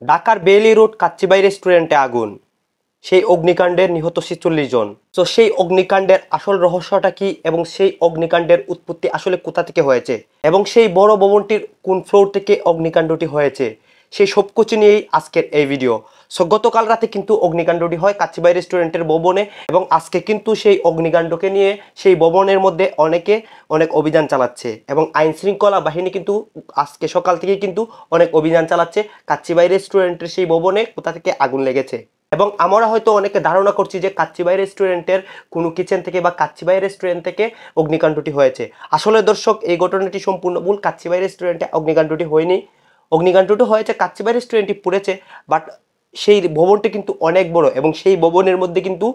ঢাকার Bailey road কাচ্চিবাই রেস্টুরেন্টে আগুন, সেই অগ্নিকাণ্ডে নিহত 46 জন। তো সেই অগ্নিকাণ্ডের আসল রহস্যটা কি এবং সেই অগ্নিকাণ্ডের উৎপত্তি আসলে কোথা থেকে হয়েছে এবং সেই বড় ভবনটির কোন ফ্লোর থেকে অগ্নিকাণ্ডটি হয়েছে, সেই সব কিছু নিয়েই আজকের এই ভিডিও। সো গতকাল রাতে কিন্তু অগ্নিকাণ্ডটি হয় কাচ্চিবাই রেস্টুরেন্টের ভবনে এবং আজকে কিন্তু সেই অগ্নিকাণ্ডকে নিয়ে সেই ভবনের মধ্যে অনেকে অনেক অভিযান চালাচ্ছে এবং আইন শৃঙ্খলা বাহিনী কিন্তু আজকে সকাল থেকেই কিন্তু অনেক অভিযান চালাচ্ছে কাচ্চিবাই রেস্টুরেন্টের সেই ভবনে কোথা থেকে আগুন লেগেছে। এবং আমরা হয়তো অনেকে ধারণা করছি যে কাচ্চিবাই রেস্টুরেন্টের কোনো কিচেন থেকে বা কাচ্চিবাই রেস্টুরেন্ট থেকে অগ্নিকাণ্ডটি হয়েছে। আসলে দর্শক, এই ঘটনাটি সম্পূর্ণ ভুল। কাচ্চিবাই রেস্টুরেন্টে অগ্নিকাণ্ডটি হয়নি। অগ্নিকাণ্ডটি হয়েছে কাচ্চিবাই রেস্টুরেন্টটি পুড়েছে, বাট সেই ভবনটি কিন্তু অনেক বড় এবং সেই ভবনের মধ্যে কিন্তু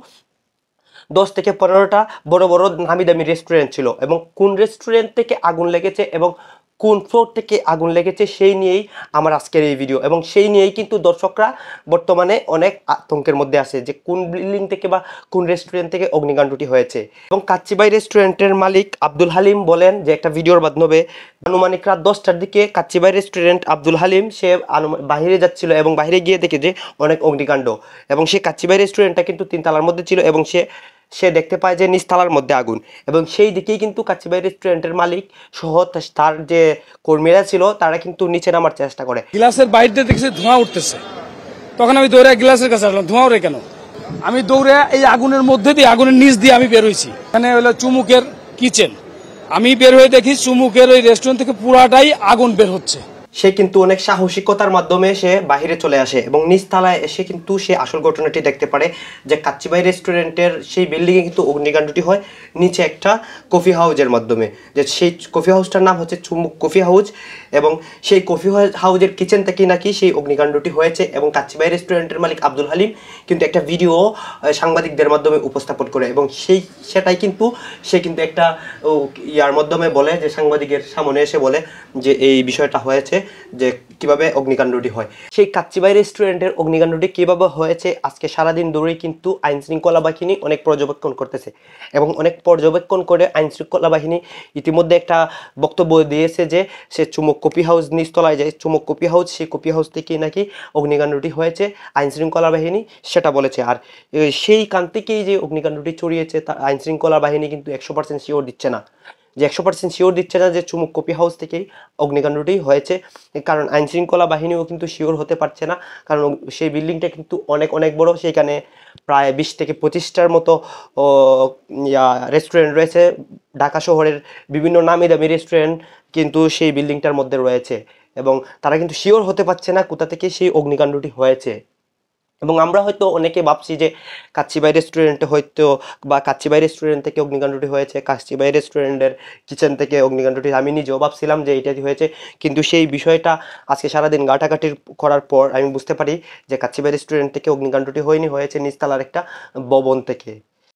10 থেকে 15টা বড় বড় নামি দামি রেস্টুরেন্ট ছিল এবং কোন রেস্টুরেন্ট থেকে আগুন লেগেছে এবং কোন ফ্লোর থেকে আগুন লেগেছে সেই নিয়েই আমার আজকের এই ভিডিও। এবং সেই নিয়েই কিন্তু দর্শকরা বর্তমানে অনেক আতঙ্কের মধ্যে আছে যে কোন বিল্ডিং থেকে বা কোন রেস্টুরেন্ট থেকে অগ্নিকাণ্ডটি হয়েছে। এবং কাচ্চিবাই রেস্টুরেন্টের মালিক আব্দুল হালিম বলেন যে একটা ভিডিওর মাধ্যমে আনুমানিক রাত 10টার দিকে কাচ্চিবাই রেস্টুরেন্ট আব্দুল হালিম সে বাইরে যাচ্ছিল এবং বাইরে গিয়ে দেখে যে অনেক অগ্নিকাণ্ড এবং সে কাচ্চিবাই রেস্টুরেন্টটা কিন্তু 3 তলার মধ্যে ছিল এবং সে দেখতে পায় যে নিচতলার মধ্যে আগুন এবং সেই দিকেই কিন্তু কাচ্চিবাই রেস্টুরেন্টের মালিক সহ তার যে কর্মীরা ছিল তারা কিন্তু নিচে নামার চেষ্টা করে। গ্লাসের বাইরে দেখছি ধোঁয়া উঠতেছে, তখন আমি দৌড়ে গ্লাসের কাছে আসলাম, ধোঁয়া ওরে কেন? আমি দৌড়ে এই আগুনের মধ্যে দিয়ে আগুনের নিচ দিয়ে আমি বের হয়েছি। এখানে হলো চুমুকের কিচেন, আমি বের হয়ে দেখি চুমুকের ওই রেস্টুরেন্ট থেকে পুরাটাই আগুন বের হচ্ছে। সে কিন্তু অনেক সাহসিকতার মাধ্যমে সে বাহিরে চলে আসে এবং নিচতলায় এসে কিন্তু সে আসল ঘটনাটি দেখতে পারে যে কাচ্চিবাই রেস্টুরেন্টের সেই বিল্ডিংয়ে কিন্তু অগ্নিকাণ্ডটি হয় নিচে একটা কফি হাউজের মাধ্যমে। যে সেই কফি হাউসটার নাম হচ্ছে চুমুক কফি হাউস এবং সেই কফি হাউজের কিচেন থেকেই নাকি সেই অগ্নিকাণ্ডটি হয়েছে। এবং কাচ্চিবাই রেস্টুরেন্টের মালিক আব্দুল হালিম কিন্তু একটা ভিডিও সাংবাদিকদের মাধ্যমে উপস্থাপন করে এবং সেটাই কিন্তু সে কিন্তু একটা ইয়ার মাধ্যমে বলে যে সাংবাদিকের সামনে এসে বলে যে এই বিষয়টা হয়েছে, যে কিভাবে অগ্নিকাণ্ডটি হয়। সেই কাচ্চিবাই রেস্টুরেন্টের অগ্নিকাণ্ডটি কিভাবে হয়েছে আজকে সারাদিন ধরেই কিন্তু আইন শৃঙ্খলা বাহিনী অনেক পর্যবেক্ষণ করতেছে এবং অনেক পর্যবেক্ষণ করে আইন শৃঙ্খলা বাহিনী ইতিমধ্যে একটা বক্তব্য দিয়েছে যে সে চুমুক কফি হাউস নিচতলায় যে চুমুক কফি হাউস, সেই কফি হাউস থেকেই নাকি অগ্নিকাণ্ডটি হয়েছে, আইন শৃঙ্খলা বাহিনী সেটা বলেছে। আর সেই কান থেকেই যে অগ্নিকাণ্ডটি ছড়িয়েছে তা আইন শৃঙ্খলা বাহিনী কিন্তু 100% শিওর দিচ্ছে না, যে 100% শিওর দিচ্ছে না যে চুমুক কফি হাউস থেকেই অগ্নিকাণ্ডটি হয়েছে। কারণ আইন শৃঙ্খলা বাহিনীও কিন্তু শিওর হতে পারছে না, কারণ সেই বিল্ডিংটা কিন্তু অনেক অনেক বড়। সেইখানে প্রায় 20 থেকে 25টার মতো রেস্টুরেন্ট রয়েছে। ঢাকা শহরের বিভিন্ন নামি দামি রেস্টুরেন্ট কিন্তু সেই বিল্ডিংটার মধ্যে রয়েছে এবং তারা কিন্তু শিওর হতে পারছে না কোথা থেকে সেই অগ্নিকাণ্ডটি হয়েছে। এবং আমরা হয়তো অনেকে ভাবছি যে কাচ্চিবাই রেস্টুরেন্টে হয়তো বা কাচ্চিবাই রেস্টুরেন্ট থেকে অগ্নিকাণ্ডটি হয়েছে, কাচ্চিবাই রেস্টুরেন্টের কিচেন থেকে অগ্নিকাণ্ডটি, আমি নিজেও ভাবছিলাম যে এইটাই হয়েছে। কিন্তু সেই বিষয়টা আজকে সারাদিন ঘাটাঘাটি করার পর আমি বুঝতে পারি যে কাচ্চিবাই রেস্টুরেন্ট থেকে অগ্নিকাণ্ডটি হয়নি, হয়েছে নিচতলার একটা ভবন থেকে।